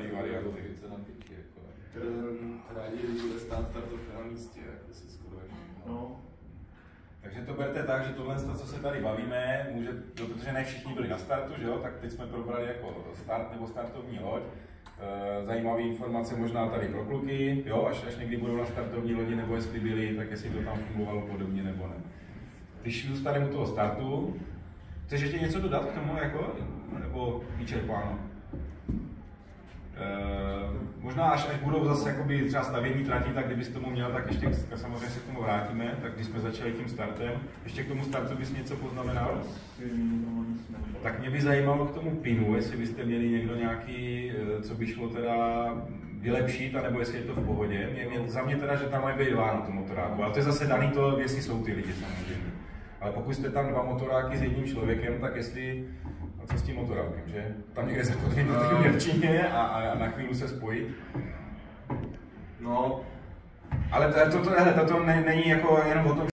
ty varianty. Rádi bude stát startovka na místě, jako si skoro no. Takže to berte tak, že tohle, co se tady bavíme, může, protože ne všichni byli na startu, že jo, tak teď jsme probrali jako start nebo startovní loď. Zajímavé informace možná tady pro kluky, jo, až někdy budou na startovní lodi, nebo jestli byli, tak jestli to tam fungovalo podobně nebo ne. Když zůstaneme u toho startu, chceš ještě něco dodat k tomu, jako, nebo vyčerpáno? Možná až budou zase jakoby třeba stavění trati, tak kdybys tomu měl, tak ještě samozřejmě se k tomu vrátíme, tak když jsme začali tím startem, ještě k tomu startu bys něco poznamenal? Tak mě by zajímalo k tomu pinu, jestli byste měli někdo nějaký, co by šlo teda vylepšit, anebo jestli je to v pohodě. Za mě teda, že tam mají být dva na tom motoráku, ale to je zase daný to, jestli jsou ty lidi samozřejmě. Ale pokud jste tam dva motoráky s jedním člověkem, tak jestli, a co s tím motorákem, že? Tam někde zakotvit na té měrčině a na chvíli se spojit. No. Ale to není jako jenom o tom,